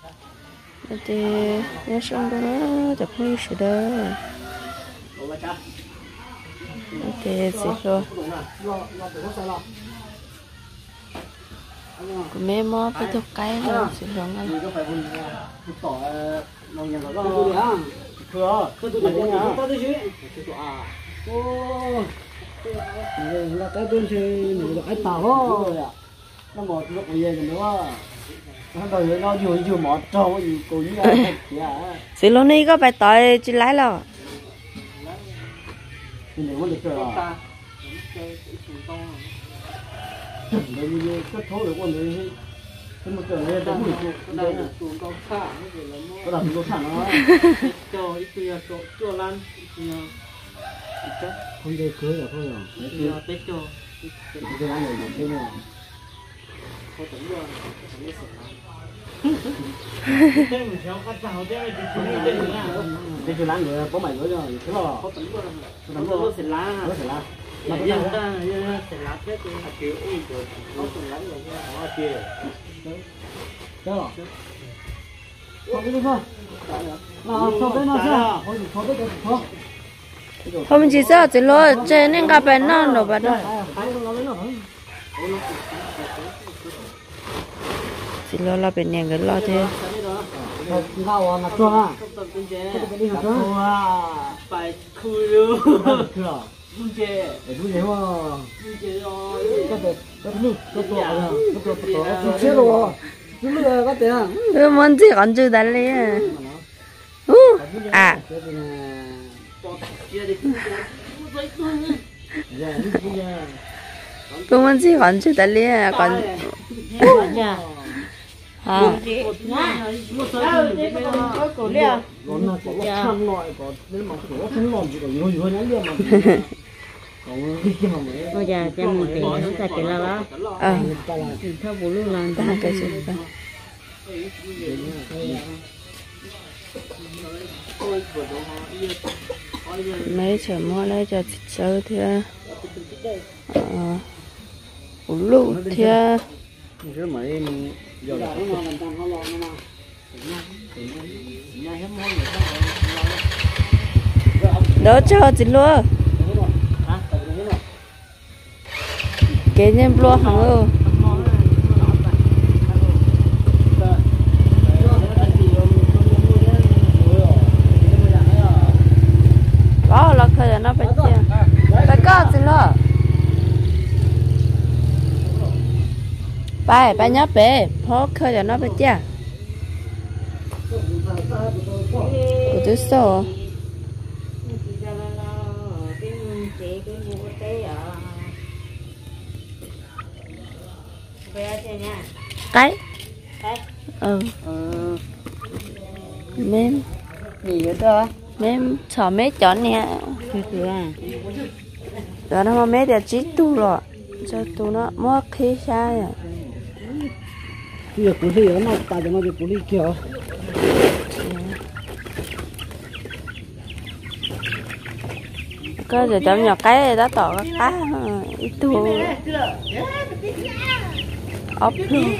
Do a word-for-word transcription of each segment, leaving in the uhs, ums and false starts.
thì nó xong đó nó chụp mấy sự đó thì gì rồi của mấy món phải thuộc cái rồi sự rồi ngay là cái bên xe nó cái tàu đó nó một lúc bây giờ nữa nó đời nó vừa vừa một trâu gì cũng sự lúc này có bài tỏi chỉ lái rồi thì nếu mà được rồi đây như cất thố được con đấy cái một trời này đúng rồi đây là chuồng cao xa có đặt chuồng cao nó cho ít kia cho cho lan không để cưới là thôi rồi tết cho cái ăn này được thế nào cái chỗ láng nữa có mày nữa rồi thế là có tấn luôn tấn luôn sẽ lá sẽ lá mà bây giờ ta sẽ lá thế thì kiểu ui rồi có tấn láng rồi nó kia đó không biết không nào sau đấy nó sao thôi thôi đấy thôi hôm chỉ sợ chỉ lo chơi nên gặp bạn non rồi bạn ơi chỉ lo là bên nhà người lo thế nào mà chua à cái chua à phải khui luôn đúng chưa đúng chưa mà cái cái cái nước cái chua à cái chua cái chua rồi chúng nó có tiền cái món gì còn chưa đánh lên à cái món gì còn chưa đánh lên còn à bây giờ cho mình tiền không phải tiền là đó ờ theo bố luôn là ta cái gì vậy mấy chỗ mua lấy cho thịt sâu thì ờ lụ thì cái mấy giờ đó cho chị luôn cái nhân luôn hả ơ đó là khởi nó phải chia phải có chị luôn bài bài nhớ bé phó khởi cho nó phải chia của tôi số cái ừ mềm gì vậy đó mềm cho mấy chọn nè đó nó mà mấy để chỉ tu rồi cho tu nó mua khi sai à bây giờ cũng thì nó tại cho nó được cũng đi kiểu có giờ chọn nhỏ cái đó tỏ cái cá ít tu ốp luôn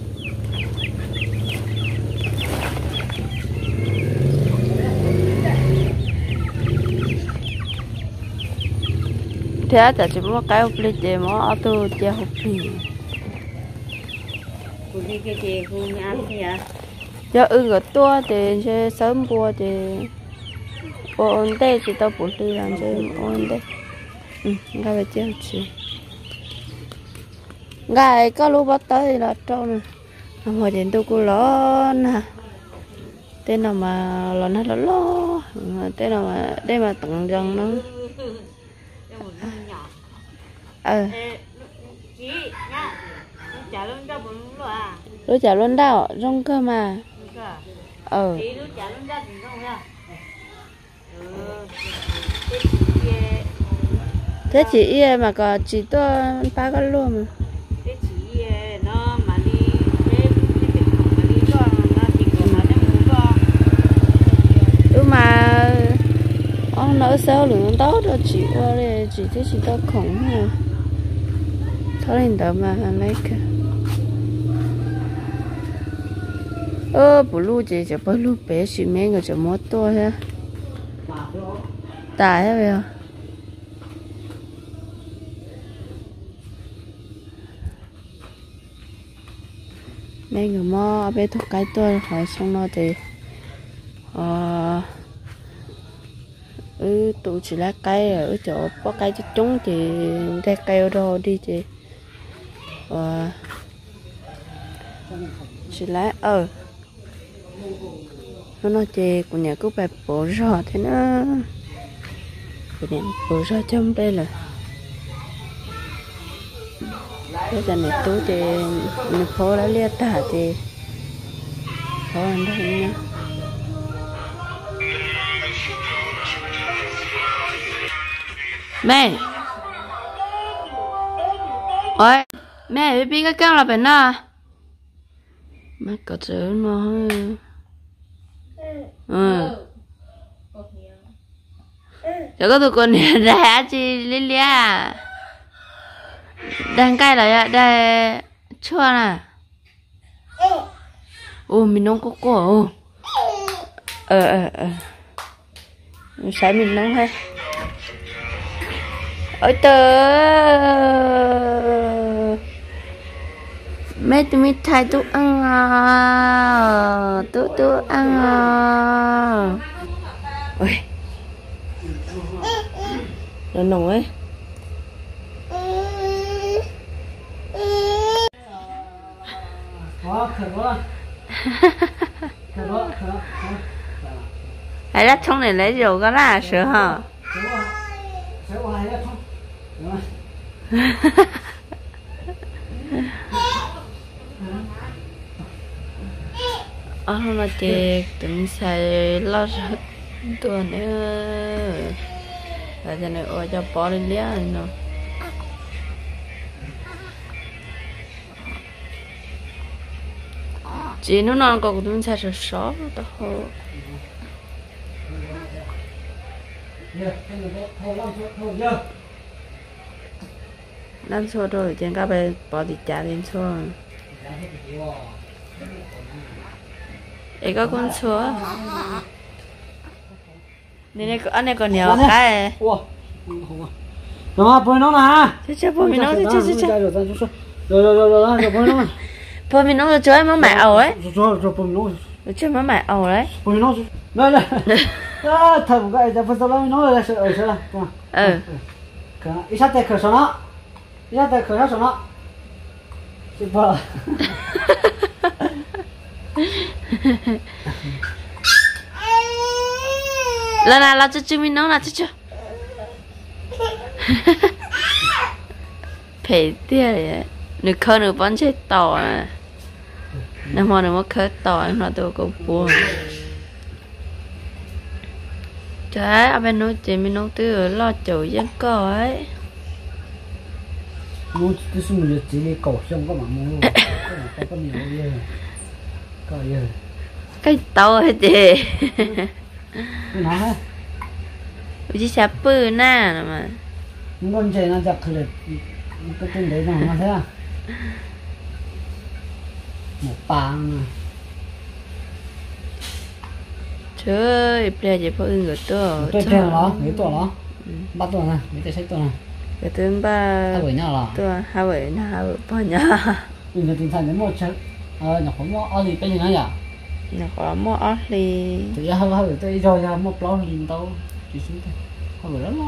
thế là chỉ mua cái hộp ly để mua ô tô che hộp ly cô đi cái gì cô ăn gì à giờ ưng ở tua thì sẽ sớm mua thì ôn đây thì tao bổ ly làm cho ôn đây ừ ngay bây giờ chị ngay có lúc bắt tới là trâu nè hồi đến tôi cô lớn nè tên nào mà lớn hết là lo tên nào mà đây mà tặng dần nó ờ lúc trả luôn đâu rong cơ mà ờ thế chị mà có chỉ tôi ba cái luôn mà mà ông nói sao lượng đó đó chị qua đây chị thấy chị đó khổng nha thôi lên đó mà lấy cả ơ bù lu chị chỉ bù lu bé xí mấy người chỉ mót to ha tải hết rồi mấy người mò bé thuốc cái tôi hỏi xong nó thì ờ ừ tụ chỉ lá cây ở chỗ có cây cho chúng thì ra cây đồ đi chị ờ chỉ lá ờ nó nói chị của nhà cứ bài bổ rõ thế nó của nhà bổ rõ trong đây là bây giờ này tôi thì nó phố đã liệt tả thì khó ăn đâu nhá mẹ ôi mẹ biết cái con là bệnh à mẹ có chữ mà ừ giờ có tụi con ra chị Lilia đang cay lại đây chua nè ô mình nông có cổ ờ ờ ờ sáng mình nông hay ôi tớ mấy tụi mình thay tụi ăn à tụi tụi ăn à ôi nó nồng ấy hay là trong này lấy rượu có là sữa hả ờ mà chị tính xài lo rấtตัวเนี่ยแล้วจะเนี่ยโอ้จะปอลิเลียเนาะจีนู้นนอนก็คุณใช้จะชอบแต่โหนั่นชัวร์ด้วยจังก็ไปปอดิจ่าเล่นชัวร์เอกก็คนชัวร์นี่นี่อันนี้ก็เหนียวไก่ว้า怎么不会弄呢？这这不会弄，这这这这。有有有有有，不会弄。不会弄就做么买藕诶？做做不会弄。做么买藕嘞？不会弄，来来。啊，他不该，这不是老弄了是二十了，是吧？嗯。可能一下再可上了，一下再可上上了，就不了。来来来，这这边弄了，这这。赔掉了，你可能帮这倒啊，那么你们可倒，那都够不？trái ở bênนู้นchị mình nấu từ lo chậu dân cỏ ấy mua cái số mình chỉ cầu xong có mà mua có có có nhiều gì có gì cái tàu hết chị cái nào hết chỉ sắp bự na mà ngon chơi nó giặt khởi cái tên đấy nào mà thế à một bàn trời bây giờ phải người to tôi chơi nó mấy tuổi nó ba tuổi này mấy tuổi tuổi này cái thứ ba hai tuổi nhau là tuổi hai tuổi na hai tuổi bao nhiêu mình là tinh thần đến một chút ờ nó không có gì cái gì nữa nhỉ nó có mua ớt thì thì hai hai tuổi tôi rồi ra một lon liền đâu chỉ xuống thôi hai tuổi lắm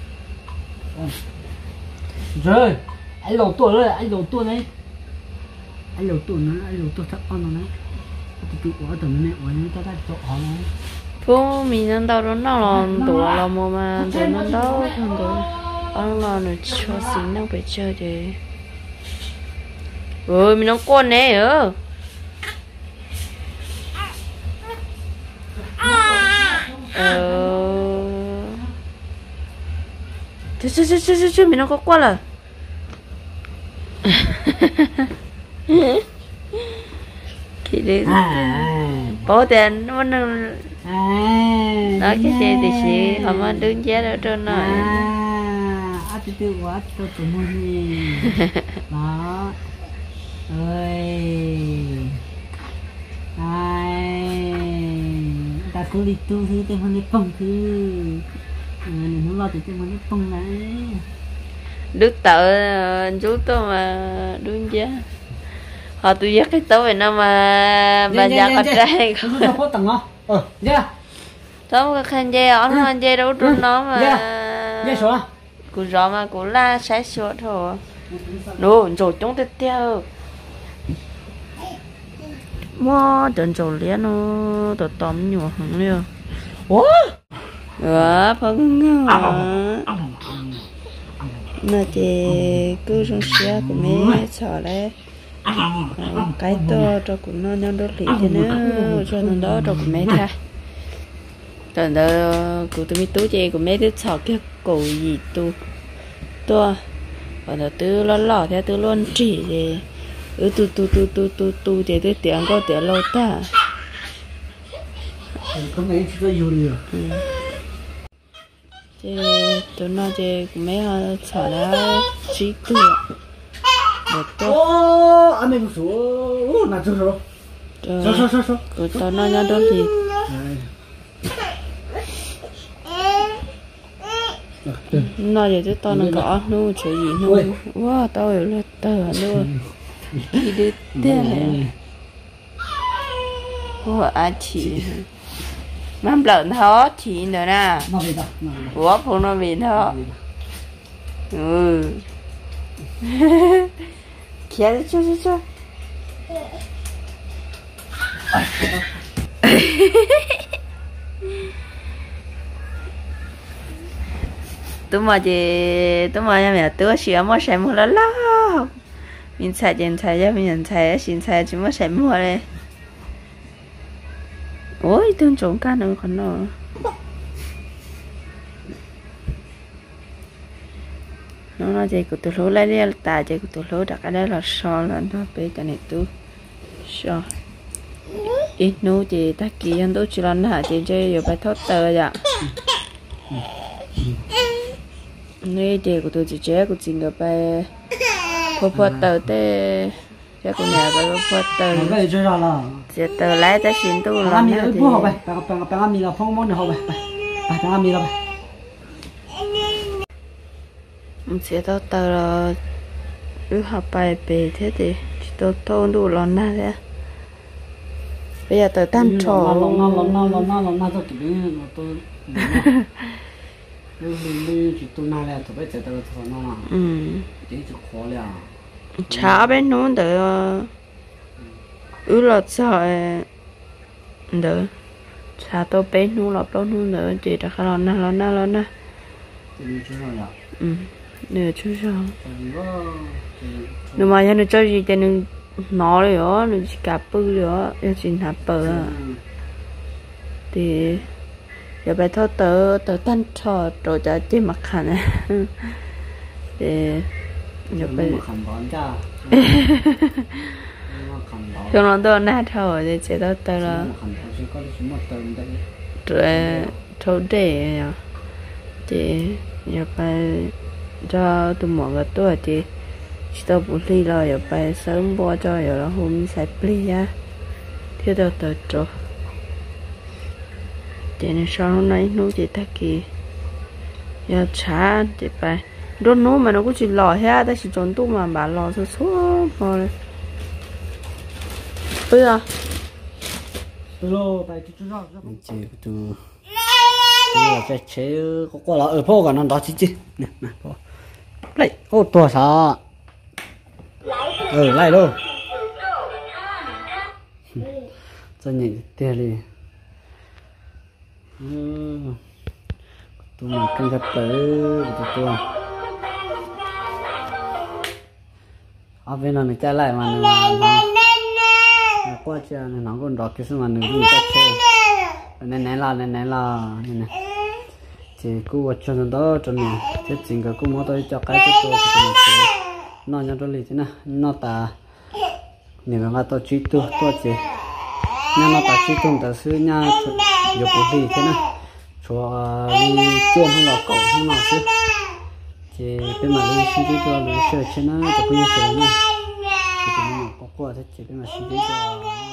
rồi anh đầu tuổi rồi anh đầu tuổi này anh đầu tuổi nữa anh đầu tuổi thật on rồi đấy tụi của tụi này của nó ta ta họ phố mình ăn đâu đó nó là đồ là mua mà đồ nó đâu không đồ ăn là nó cho xin nó phải chơi thì ơi mình nó con này ơ ờ chứ chứ chứ chứ chứ mình nó có qua là thì đi bỏ tiền nó nó nói cái gì thì chị họ mà đứng giá đó cho nó à từ từ quá tôi tụi mình đó ơi ai cứ đi tu thứ tên con đi phong thứ nên nó lo thì tên con đi phong này đức tự chú tôi mà đúng chứ họ tôi dắt cái tớ về nó mà bà già con trai không có tầng không ờ dạ tớ có khăn dây ở nó dây đâu trốn nó mà dây số cú gió mà cú la sai số thôi đồ rồi chúng tiếp theo mua đợn rồi liền nó tớ tóm nhiều hứng liền ủa ờ phân ngờ mà chị cứ trong xe của mẹ sợ đấy cái to cho của nó nhau đó lì thế nữa cho nó đó cho của mẹ thay rồi đó của tôi mi tú chị của mẹ thích sợ cái cổ gì tu to còn là tôi lo lo theo tôi luôn chỉ thì ừ tu tu tu tu tu tu thì tôi tiếng có tiếng lâu ta không nghĩ chỉ có yêu được chị tôi nói chị của mẹ họ sợ là trí tuệ ô anh em số ô nãy số số số số số số của tao nói nhau đó thì nói vậy chứ tao nó có nó chỗ gì nó wow tao hiểu là tao luôn đi đi thế wow à chị mang lợn thó chị nữa nè ủa phụ nó bị thó ừ kia cho cho cho tôi mà chị tôi mà nhà mẹ tôi xíu mà xem một lần lâu mình xài tiền xài cho mình xài xin xài chỉ mà xem một đây ôi tương trộn cá nữa còn nó nó nói chị của tôi lố lấy đi tại chị của tôi lố đặt ở đây là so là nó bé cái này tôi so ít nô chị ta kỳ anh tôi chỉ làm hả chị chơi rồi phải thoát tờ vậy nên chị của tôi chỉ chơi của chị người phải phô phô tờ thế cái của nhà phải phô tờ cái chơi ra là chị tờ lấy ta xin tôi làm gì thì học bài bạn bạn bạn mình là phong môn học bài bạn bạn mình là bài mình sẽ tao tờ là cứ học bài về thế thì tôi thôn đủ lon na thế bây giờ tờ tam trò lon na lon na lon na lon na tôi kiểu như là tôi lúc lúc chỉ tôi na là tôi bây giờ tôi tôi na là ừ chỉ chỉ khó là chả bên nó đỡ ứ lọt sợ đỡ chả tôi bên nó lọt đó nó đỡ chỉ là cái lon na lon na lon na ừ nè chú sao nhưng mà nó cho gì cho nó nó rồi đó nó chỉ cà bự rồi đó nó chỉ hạt bự à thì giờ bài thao tớ tớ tan trò rồi cho trên mặt khăn này thì giờ bài thường là tôi nát thôi thì chỉ tao tớ là rồi thâu để thì giờ bài cho tụi mọi người tôi thì chỉ tao bút ly rồi giờ bài sớm bỏ cho giờ là hôm sẽ ly á thiếu tao tớ rồi thì nên sau hôm nay nó chỉ ta kỳ giờ chả thì bài đốt nó mà nó cũng chỉ lò hết ta chỉ trốn tu mà bà lò số số rồi bây giờ rồi bài chú chú rồi chị chú là cái chế có qua là ở phố cả nó đó chứ chứ nè nè lại ô tua sao ừ lại luôn cho nhìn tiền đi tụi mình cần gặp tới tụi tôi ở bên này trái lại mà nó qua chơi nó còn đọt cái số mà nó đi cách chơi nên này là nên này là nên này chỉ cứ vật cho nó đó cho mình thế chính cái cứ mua tôi cho cái cho tôi thì mình sẽ nó nhau đó liền thế nào nó ta nếu mà tôi chỉ tu tôi chỉ nhưng mà ta chỉ tu ta sư nha giờ bố đi thế nào cho đi chuông không là cậu không là sư chỉ bên mà đi xin cho đi chơi chứ nó chỉ có như thế này thì chúng mình có qua thế chỉ bên mà xin cho